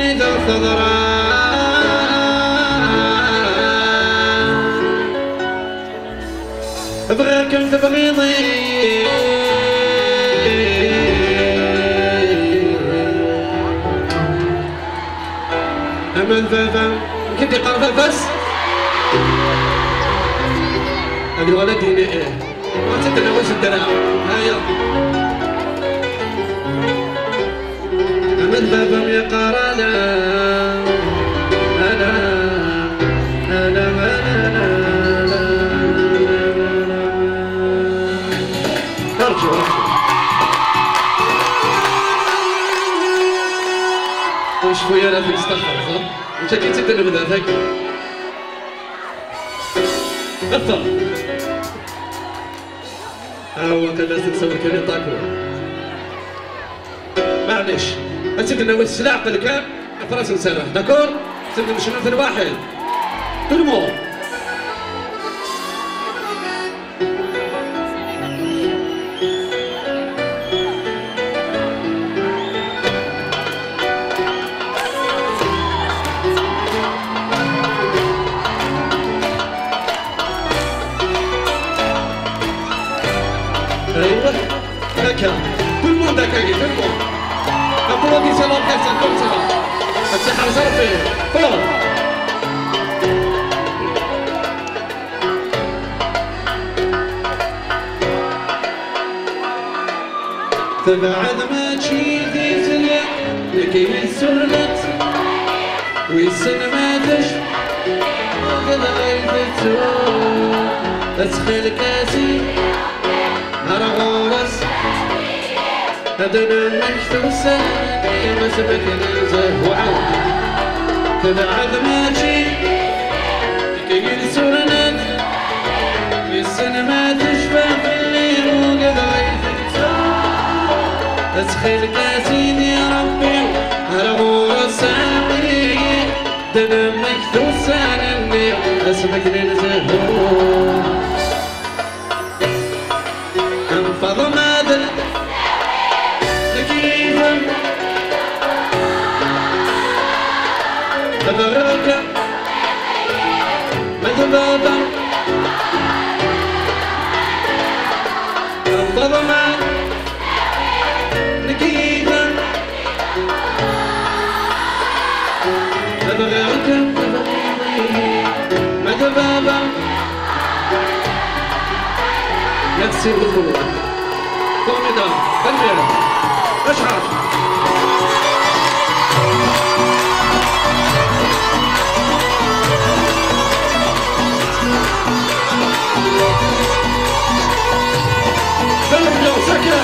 ذا خضراء بغاكم تبغيضي أما الفافا كنت قرفة بس هذه غلطي ما تتناولش الدراهم هيا أما الفافا يا قرانا أنا أرجو وش خويا لا تستخدم صح؟ انت كي تقدر بذاتك افضل ها هو كان لازم تصور كان يطاكو معليش انت ناوي السلاح قال فراس نسرح داكور تبدا مش مثل واحد تلمو ايوه هكا كل الموند هكا كل الموند ابرودي سلام حسن كل سلام السحر صرفي فوق تبعد ما تشيدي سليا لكي السرلت ويسن ما تشف وقد غيفتو أسخل كاسي هرغورس هدنا المكتب الساني ما سبك ننزه وعود تبعد ماشي لكي السرنات يسن ما تشفى في الليل وقد غيفتو أسخل كاسي يا ربي هرغورس هدنا المكتب الساني ما سبك ننزه وعود انفض ماذا تكيفا تبغاك مذبابا انفض ماذا تكيفا تبغاك مذبابا Merci beaucoup. Formidable. Daniel. Ashar. Daniel, Saka.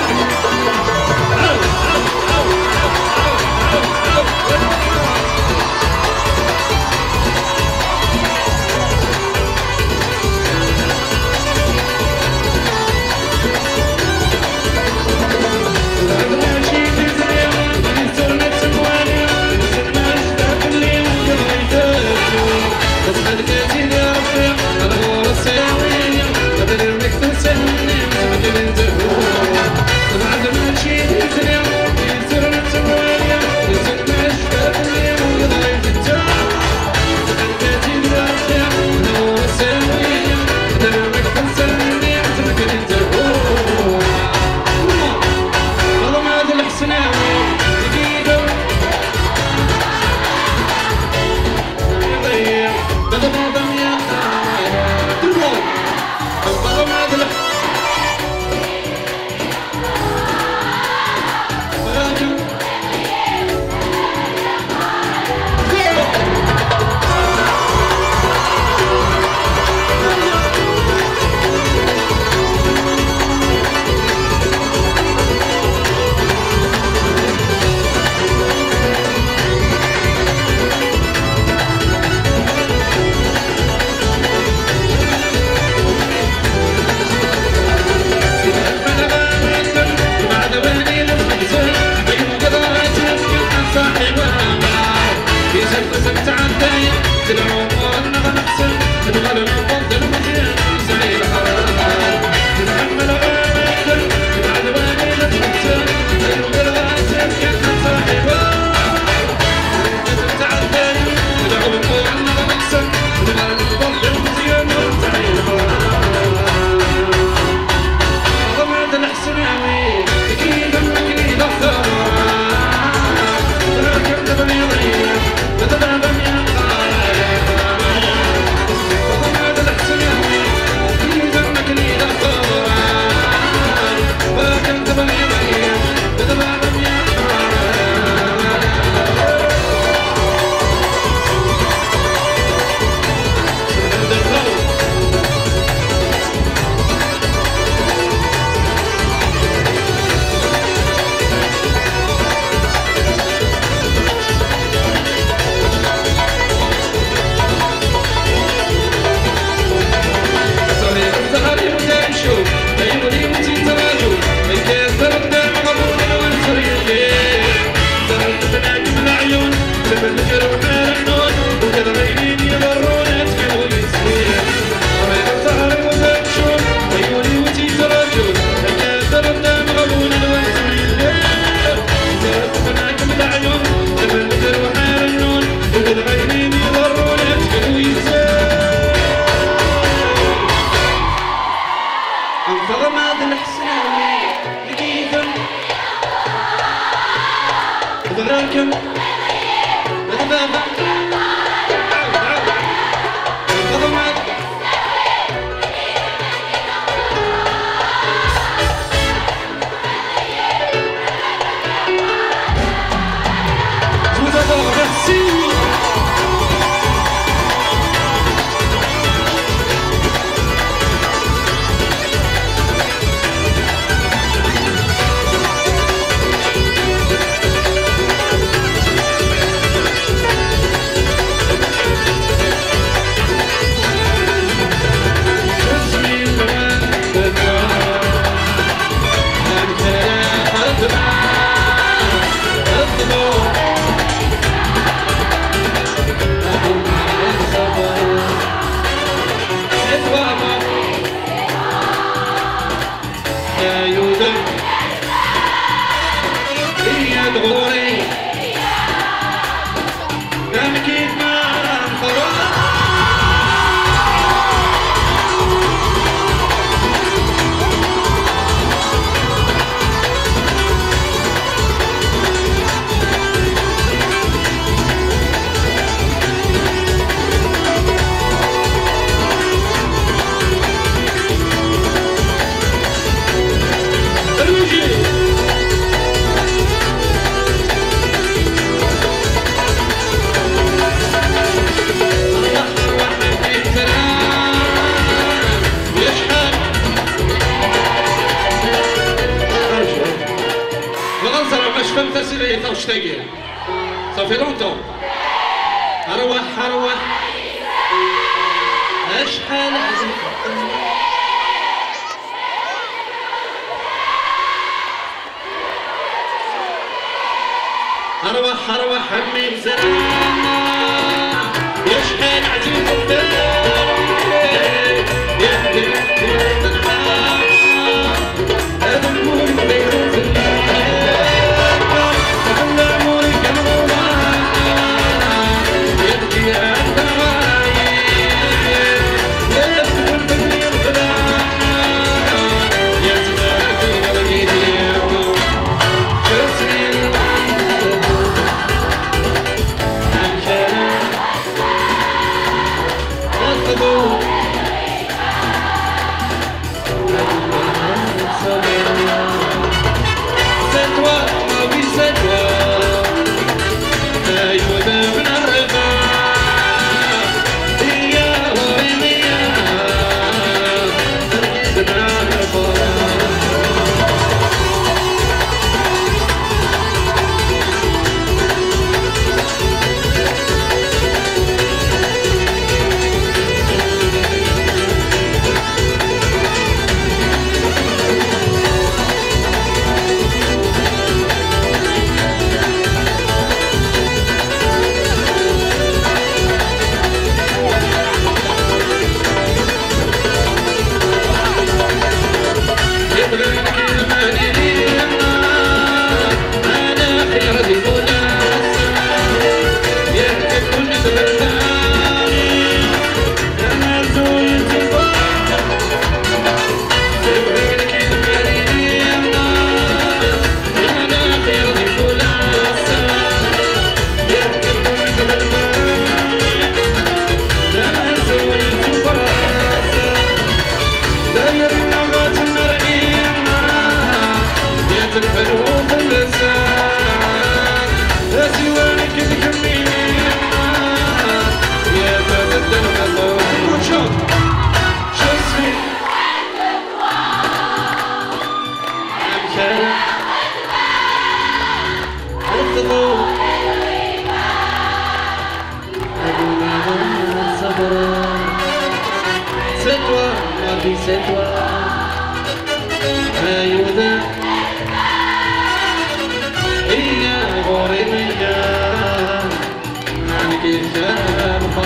انفرماد الحسناني لقيتم ضرركم بذبابة انفرماد tout d'abord merci. Ça fait longtemps. أروح أشحال عزيز أروح همي بزران يشحال عزيز هذا الكون بيروت C'est toi, ayuda, iya gorilla, anki sharfa.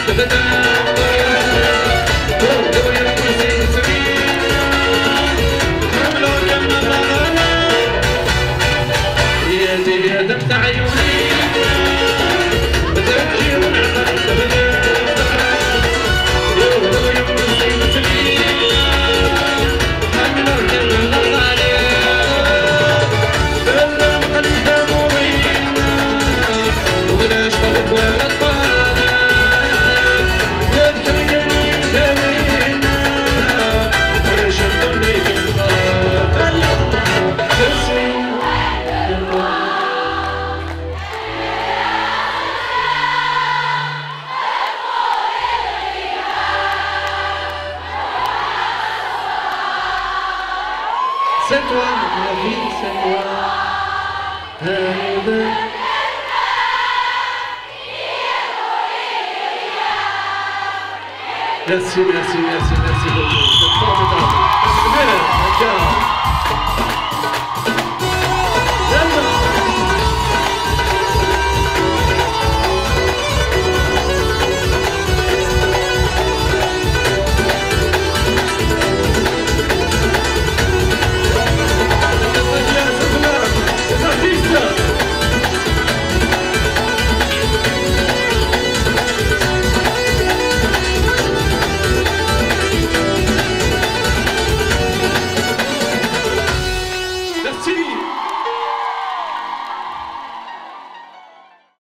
C'est toi, la vie, c'est moi. Merci beaucoup. C'est formidable. D'accord.